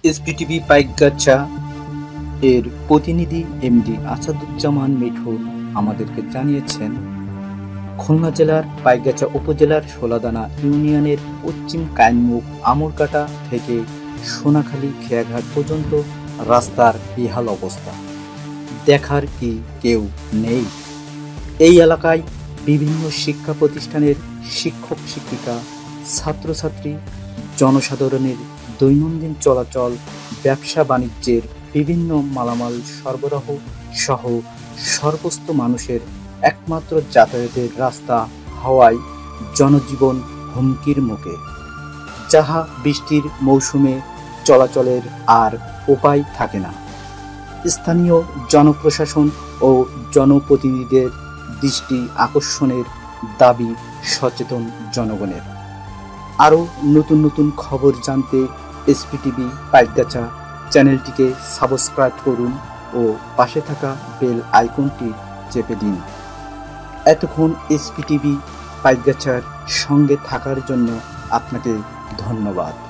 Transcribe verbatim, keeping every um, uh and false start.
এসপিটিভি পাইকগাছা এর প্রতিনিধি এমডি আসাদুজ্জামান মিঠুন আমাদেরকে জানিয়েছেন, খুলনা জেলার পাইকগাছা উপজেলার সোলাদানা ইউনিয়নের পশ্চিম কাইনমুখ আমুরকাটা থেকে সোনাখালী খেয়াঘাট পর্যন্ত রাস্তার বেহাল অবস্থা। দেখার কি কেউ নেই? এই এলাকায় বিভিন্ন শিক্ষা প্রতিষ্ঠানের শিক্ষক শিক্ষিকা, ছাত্রছাত্রী, জনসাধারণের দৈনন্দিন চলাচল, ব্যবসা বাণিজ্যের বিভিন্ন মালামাল সরবরাহ সহ সর্বস্ত মানুষের একমাত্র যাতায়াতের রাস্তা হওয়ায় জনজীবন হুমকির মুখে। যাহা বৃষ্টির মৌসুমে চলাচলের আর উপায় থাকে না। স্থানীয় জনপ্রশাসন ও জনপ্রতিনিধিদের দৃষ্টি আকর্ষণের দাবি সচেতন জনগণের। আরও নতুন নতুন খবর জানতে এসপিটিভি পাইকগাছা চ্যানেলটিকে সাবস্ক্রাইব করুন ও পাশে থাকা বেল আইকনটি চেপে দিন। এতক্ষণ এসপিটিভি পাইকগাছার সঙ্গে থাকার জন্য আপনাকে ধন্যবাদ।